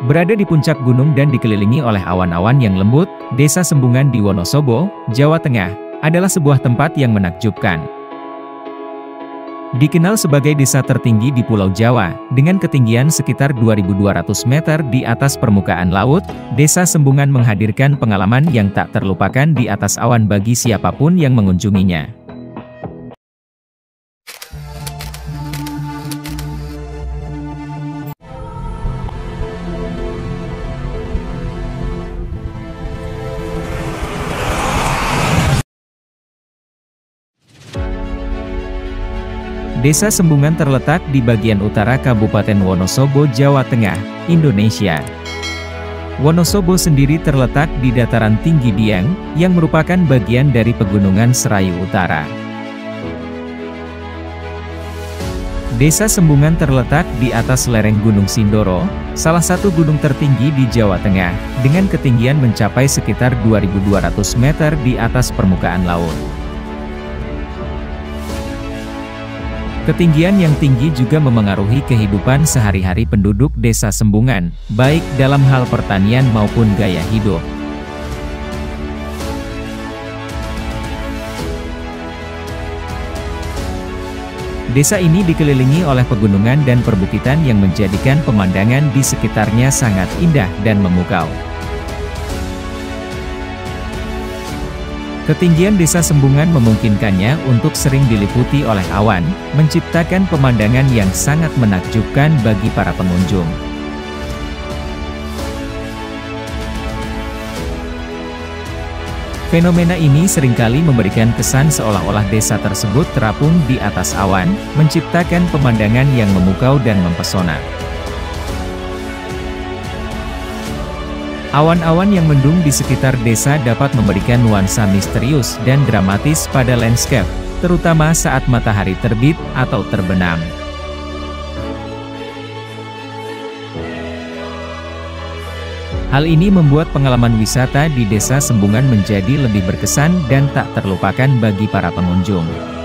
Berada di puncak gunung dan dikelilingi oleh awan-awan yang lembut, Desa Sembungan di Wonosobo, Jawa Tengah, adalah sebuah tempat yang menakjubkan. Dikenal sebagai desa tertinggi di Pulau Jawa, dengan ketinggian sekitar 2.200 meter di atas permukaan laut, Desa Sembungan menghadirkan pengalaman yang tak terlupakan di atas awan bagi siapapun yang mengunjunginya. Desa Sembungan terletak di bagian utara Kabupaten Wonosobo, Jawa Tengah, Indonesia. Wonosobo sendiri terletak di dataran tinggi Dieng, yang merupakan bagian dari Pegunungan Serayu Utara. Desa Sembungan terletak di atas lereng Gunung Sindoro, salah satu gunung tertinggi di Jawa Tengah, dengan ketinggian mencapai sekitar 2.200 meter di atas permukaan laut. Ketinggian yang tinggi juga memengaruhi kehidupan sehari-hari penduduk Desa Sembungan, baik dalam hal pertanian maupun gaya hidup. Desa ini dikelilingi oleh pegunungan dan perbukitan yang menjadikan pemandangan di sekitarnya sangat indah dan memukau. Ketinggian Desa Sembungan memungkinkannya untuk sering diliputi oleh awan, menciptakan pemandangan yang sangat menakjubkan bagi para pengunjung. Fenomena ini seringkali memberikan kesan seolah-olah desa tersebut terapung di atas awan, menciptakan pemandangan yang memukau dan mempesona. Awan-awan yang mendung di sekitar desa dapat memberikan nuansa misterius dan dramatis pada landscape, terutama saat matahari terbit atau terbenam. Hal ini membuat pengalaman wisata di Desa Sembungan menjadi lebih berkesan dan tak terlupakan bagi para pengunjung.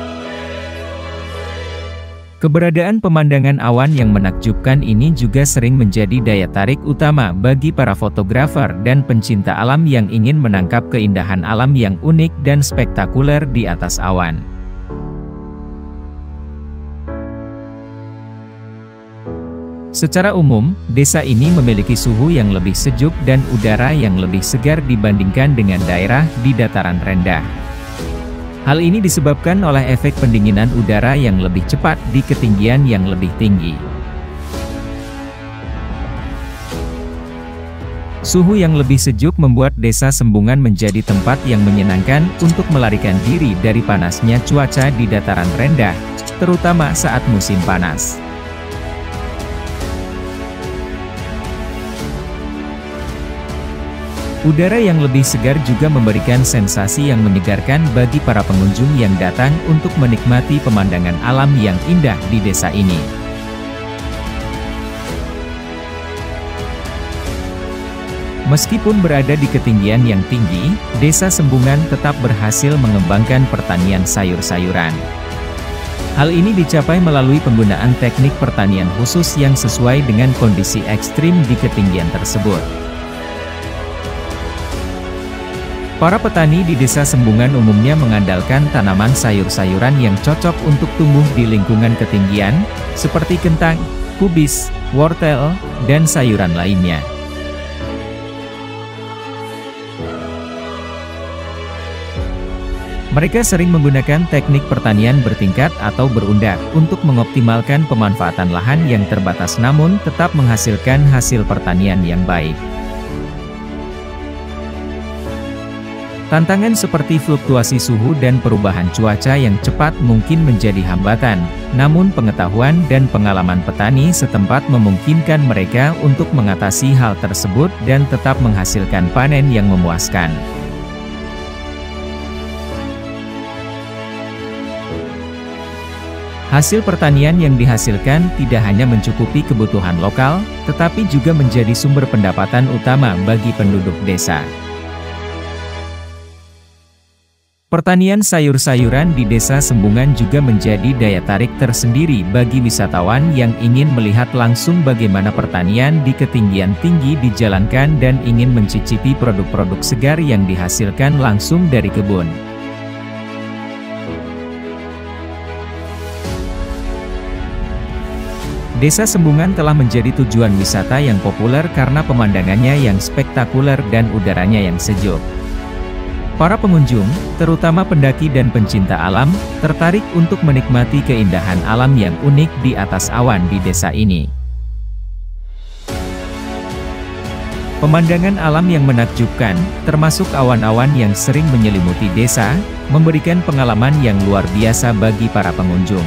Keberadaan pemandangan awan yang menakjubkan ini juga sering menjadi daya tarik utama bagi para fotografer dan pencinta alam yang ingin menangkap keindahan alam yang unik dan spektakuler di atas awan. Secara umum, desa ini memiliki suhu yang lebih sejuk dan udara yang lebih segar dibandingkan dengan daerah di dataran rendah. Hal ini disebabkan oleh efek pendinginan udara yang lebih cepat di ketinggian yang lebih tinggi. Suhu yang lebih sejuk membuat Desa Sembungan menjadi tempat yang menyenangkan untuk melarikan diri dari panasnya cuaca di dataran rendah, terutama saat musim panas. Udara yang lebih segar juga memberikan sensasi yang menyegarkan bagi para pengunjung yang datang untuk menikmati pemandangan alam yang indah di desa ini. Meskipun berada di ketinggian yang tinggi, Desa Sembungan tetap berhasil mengembangkan pertanian sayur-sayuran. Hal ini dicapai melalui penggunaan teknik pertanian khusus yang sesuai dengan kondisi ekstrim di ketinggian tersebut. Para petani di Desa Sembungan umumnya mengandalkan tanaman sayur-sayuran yang cocok untuk tumbuh di lingkungan ketinggian, seperti kentang, kubis, wortel, dan sayuran lainnya. Mereka sering menggunakan teknik pertanian bertingkat atau berundak untuk mengoptimalkan pemanfaatan lahan yang terbatas namun tetap menghasilkan hasil pertanian yang baik. Tantangan seperti fluktuasi suhu dan perubahan cuaca yang cepat mungkin menjadi hambatan, namun pengetahuan dan pengalaman petani setempat memungkinkan mereka untuk mengatasi hal tersebut dan tetap menghasilkan panen yang memuaskan. Hasil pertanian yang dihasilkan tidak hanya mencukupi kebutuhan lokal, tetapi juga menjadi sumber pendapatan utama bagi penduduk desa. Pertanian sayur-sayuran di Desa Sembungan juga menjadi daya tarik tersendiri bagi wisatawan yang ingin melihat langsung bagaimana pertanian di ketinggian tinggi dijalankan dan ingin mencicipi produk-produk segar yang dihasilkan langsung dari kebun. Desa Sembungan telah menjadi tujuan wisata yang populer karena pemandangannya yang spektakuler dan udaranya yang sejuk. Para pengunjung, terutama pendaki dan pencinta alam, tertarik untuk menikmati keindahan alam yang unik di atas awan di desa ini. Pemandangan alam yang menakjubkan, termasuk awan-awan yang sering menyelimuti desa, memberikan pengalaman yang luar biasa bagi para pengunjung.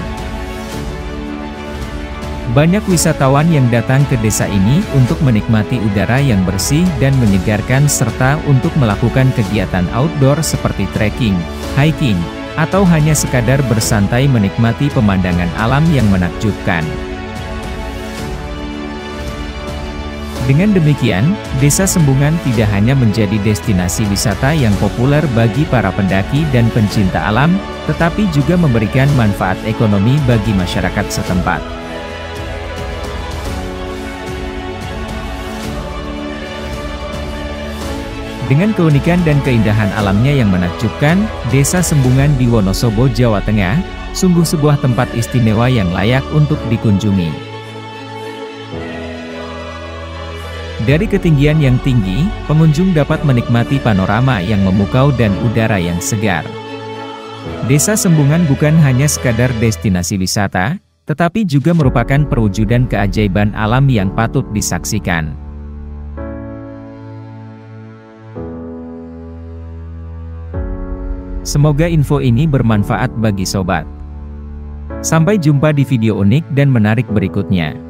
Banyak wisatawan yang datang ke desa ini untuk menikmati udara yang bersih dan menyegarkan serta untuk melakukan kegiatan outdoor seperti trekking, hiking, atau hanya sekadar bersantai menikmati pemandangan alam yang menakjubkan. Dengan demikian, Desa Sembungan tidak hanya menjadi destinasi wisata yang populer bagi para pendaki dan pencinta alam, tetapi juga memberikan manfaat ekonomi bagi masyarakat setempat. Dengan keunikan dan keindahan alamnya yang menakjubkan, Desa Sembungan di Wonosobo, Jawa Tengah, sungguh sebuah tempat istimewa yang layak untuk dikunjungi. Dari ketinggian yang tinggi, pengunjung dapat menikmati panorama yang memukau dan udara yang segar. Desa Sembungan bukan hanya sekadar destinasi wisata, tetapi juga merupakan perwujudan keajaiban alam yang patut disaksikan. Semoga info ini bermanfaat bagi sobat. Sampai jumpa di video unik dan menarik berikutnya.